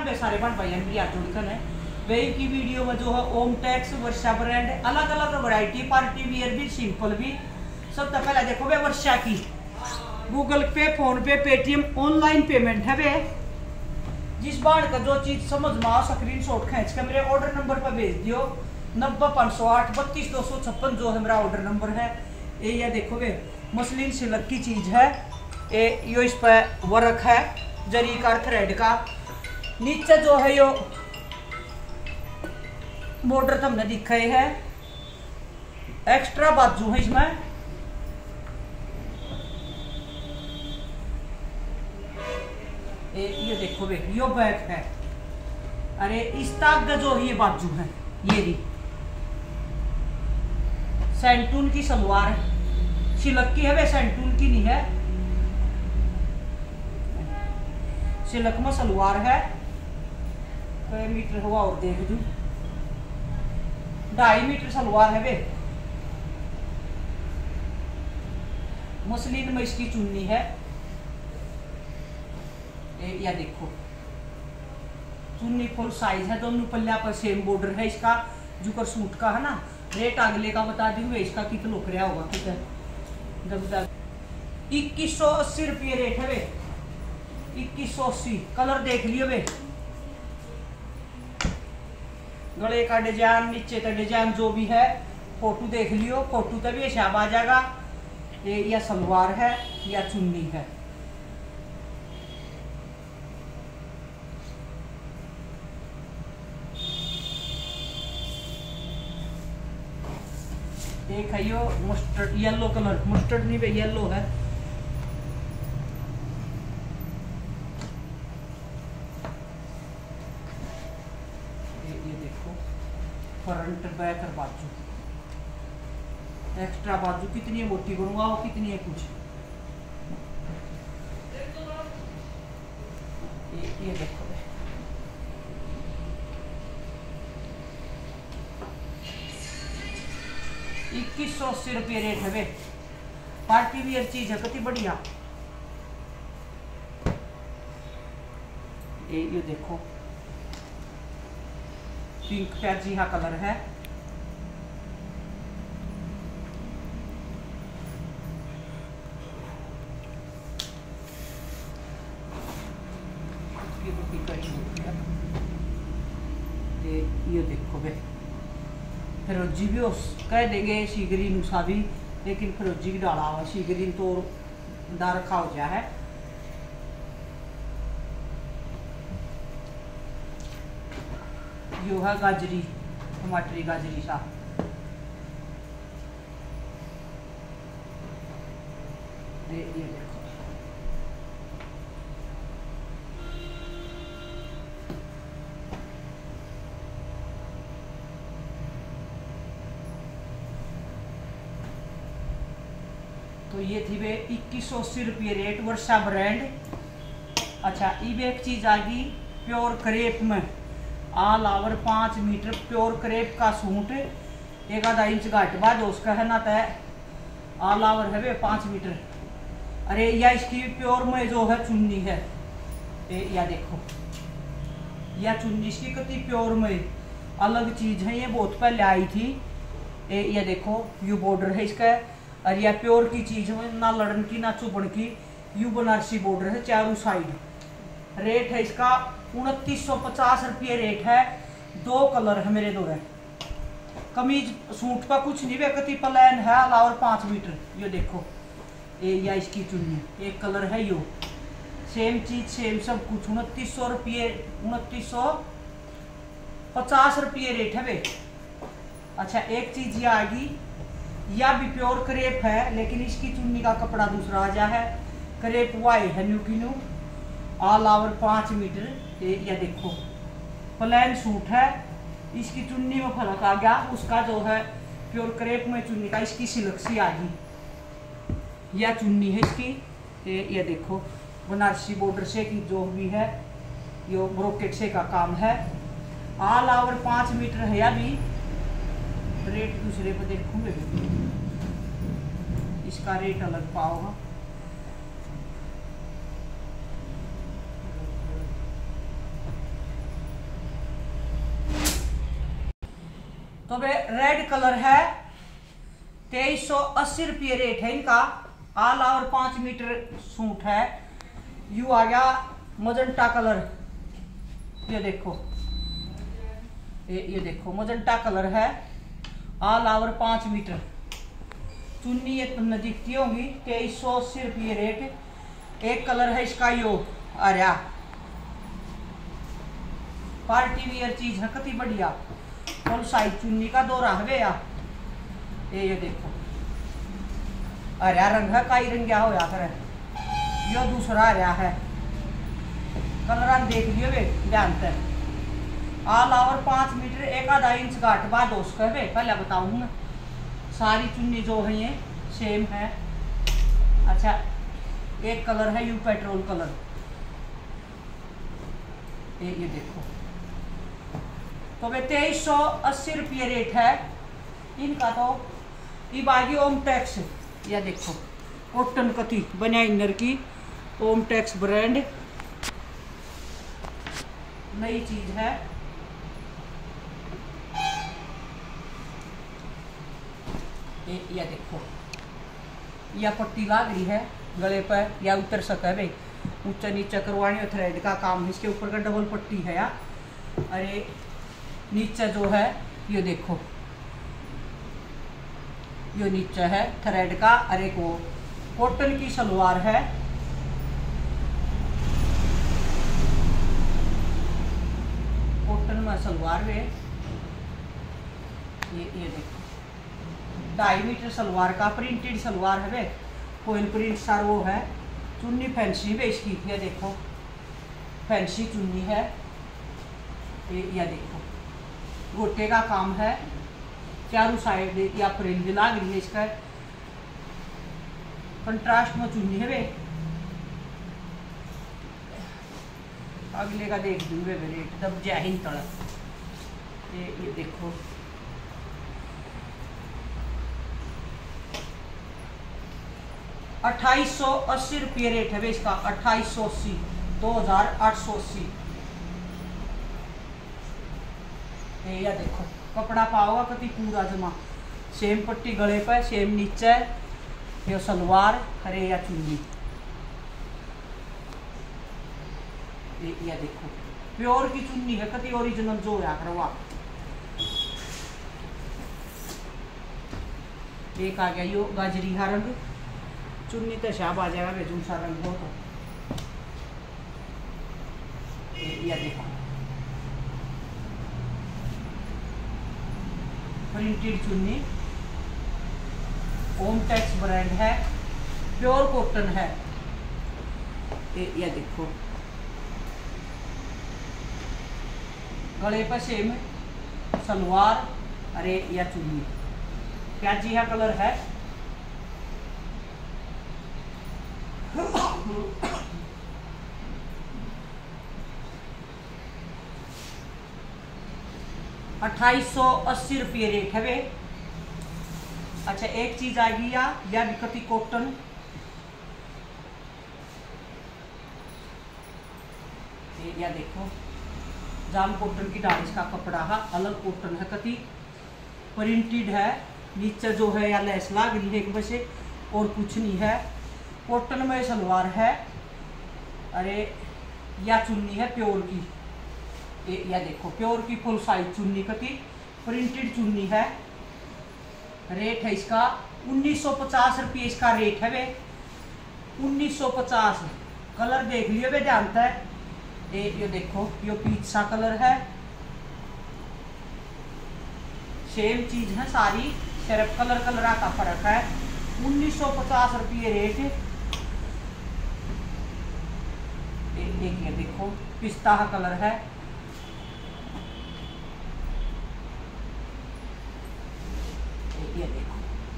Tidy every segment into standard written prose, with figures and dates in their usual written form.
राम बे सारे बन भाई मेरी हाथ जोड़कर है वे की वीडियो में जो है ओम टैक्स वर्षा ब्रांड अलग अलग वैरायटी पार्टी वियर भी सिंपल भी। सब तो पहले देखो वे वर्षा की गूगल पे फोन पे पेटीएम ऑनलाइन पेमेंट है वे। जिस बार का जो चीज समझ में आ स्क्रीन शॉट खींच के मेरे ऑर्डर नंबर पर भेज दियो 90 508 32 256 जो है मेरा ऑर्डर नंबर है। ये देखो वे मसलिन सिल्क की चीज है यो इस पर वर्क है जरी का थ्रेड का। नीचे जो है यो बॉर्डर तो हमने दिखाए है एक्स्ट्रा बाजू है इसमें। ये देखो वे यो बैक है। अरे इस ताक का जो ये बाजू है ये भी सैंटून की सलवार है सिल्क की है वे सैंटून की नहीं है सिल्क में सलवार है। तो मीटर हुआ और देख दू 2.5 मीटर सलवार है वे। मसलिन में इसकी चुन्नी है या देखो चुन्नी फुल साइज है दोनों पल्ला पर सेम बॉर्डर है इसका जो कर सूट का है ना। रेट अगले का बता दी हुए इसका कितना लोक रहा होगा कितना 2180 रुपये रेट है वे 2180। कलर देख लियो वे गले का डिजाइन नीचे का डिजाइन जो भी है फोटो देख लियो फोटो तभी हिसाब आ जाएगा। ये या सलवार है या चुन्नी है। एक है यो मस्टर्ड येलो कलर मस्टर्ड नहीं भाई येलो है। ये देखो फ्रंट बैक और बाजू एक्स्ट्रा बाजू कितनी मोटी करूंगा वो कितनी है कुछ। ये देखो 2180 रुपये रेट है वे। पार्टी वियर चीज है कितनी बढ़िया। ये देखो पिंक पैजी का कलर है। ये देखो वे फिरोजी भी उस कह देंगे शीगरी नुसा भी लेकिन फिरोजी की डाला हुआ शीगरी तो डा रखा हो गया है। यो है गाजरी टमाटरी गाजरी सा। ये देखो तो ये थी वे 2180 रुपये रेट वर्षा ब्रांड। अच्छा ये एक चीज आ गई प्योर क्रेप में all over 5 metre pure crepe का सूट 1.5 इंच घाट बाद उसका है ना तय ऑल ओवर है वे 5 मीटर। अरे या इसकी प्योर में जो है चुन्नी है या देखो या चुन्नी इसकी कितनी प्योर में अलग चीज है। ये बहुत पहले आई थी ये देखो यू बॉर्डर है इसका। और यह प्योर की चीज है ना लड़न की ना चुभन की यू बनारसी बॉर्डर है चारों साइड। रेट है इसका 2950 रुपये रेट है। 2 कलर है मेरे दो है। कमीज सूट का कुछ नहीं व्यक्ति प्लान है अलावा 5 मीटर। ये देखो या इसकी चुन्नी एक कलर है यो सेम चीज सेम सब कुछ 2900 रुपये 2950 रुपये रेट है वे। अच्छा एक चीज ये आ गई या भी प्योर क्रेप है लेकिन इसकी चुन्नी का कपड़ा दूसरा आ जा है। क्रेप वाई है न्यू की न्यू ऑल ओवर 5 मीटर। या देखो प्लेन सूट है इसकी चुन्नी में फर्क आ गया उसका जो है प्योर क्रेप में चुन्नी का इसकी सिल्क सी आ गई। यह चुन्नी है इसकी ये देखो बनारसी बॉर्डर से की जो भी है यो ब्रोकेट से का काम है। ऑल ओवर 5 मीटर है या भी रेट दूसरे पर देखूंगे इसका रेट अलग पाओगा। तो वे रेड कलर है 2380 रुपये रेट है इनका। ऑल ओवर 5 मीटर सूट है। यू आ गया मजंटा कलर, ये देखो, ये देखो मजंटा कलर है। All over 5 metre. चुन्नी ये तुमने दिखती होंगी 2380 रुपये रेट। एक कलर है इसका यो आर्या, पार्टी वियर चीज है कति बढ़िया। फुल साइज चुन्नी का दो रह गया। ये देखो हरा रंग है, काई रंग होया करे। यो दूसरा हरा है, कलर देख लियो वे ध्यान से। ऑल ओवर 5 मीटर 1.5 इंच गाठ बाद उसका वे पहले बताऊँ मैं। सारी चुन्नी जो है ये सेम है। अच्छा एक कलर है यू पेट्रोल कलर, ये देखो। तो वे 2380 रुपये रेट है इनका। तो ये बागी ओम टैक्स, या देखो कॉटन कति बनिया इनर की ओम टैक्स ब्रांड, नई चीज है। या देखो या पट्टी लाग रही है गले पर, या उतर सके भाई ऊंचा नीचा करवानी थ्रेड का काम है। इसके ऊपर का डबल पट्टी है या। अरे नीचे जो है ये देखो, ये नीचे है थ्रेड का। अरे को कॉटन की सलवार है। कॉटन में सलवार है ये देखो। 2.5 मीटर सलवार का प्रिंटेड सलवार है वे, कोयल प्रिंट सार वो है। चुन्नी फैंसी है इसकी, ये देखो फैंसी चुन्नी है। या देखो गोटे का काम है, चारों साइड या फ्रिंज लाग रही है। इसका कंट्रास्ट में चुन्नी है वे। अगले का देख दूंगे रेट दब जाए तड़ा। ये देखो 2880 रुपये रेट है इसका। 2880, 2880। या देखो कपड़ा पाओगा कति पूरा जमा। सेम पट्टी गले पर, सेम नीचे, ये सलवार हरे या चुन्नी। या देखो प्योर की चुन्नी है कति ओरिजिनल जो या करवा। एक आ गया यो गाजरी हा रंग, चुन्नी तो शाब आ जाएगा बेजून सा रंग हो। तो या देखो प्रिंटेड चुन्नी, ओम टैक्स ब्रांड है, प्योर कॉटन है। या देखो गले पर सेम सलवार, अरे या चुन्नी प्याजी है कलर है। ₹2880 रेट है वे। अच्छा एक चीज आ गई या बिकती कॉटन। या देखो जाम कॉटन की डाइस का कपड़ा है, अलग कॉटन है कति प्रिंटेड है। नीचे जो है या लेस लाग रही है एक बसे, और कुछ नहीं है। कॉटन में सलवार है, अरे या चुन्नी है प्योर की। या देखो प्योर की फुल साइज चुन्नी कति प्रिंटेड चुन्नी है। रेट है इसका 1950 रुपये इसका रेट है वे। 1950। कलर देख लियो वे जानता है। ये देखो यो पीच सा कलर है। सेम चीज है सारी, सिर्फ कलर का फर्क है। 1950 रुपये रेट। एक ये देखो पिस्ता का कलर है। ये देखो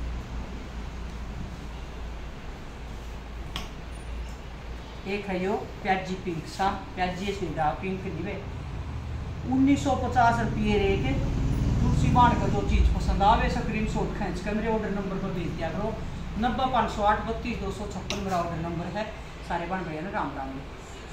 एक है यो प्याजी पिंक सा, प्याजी सीधा पिंक नहीं। 1950 रुपये रेट। तुलसी बाण का जो चीज़ पसंद आवे स्क्रीन शॉट खींच कर मेरे ऑर्डर नंबर पर भेज दिया करो। 90 508 32 256 मेरा ऑर्डर नंबर है। सारे बाण भैया ने राम राम।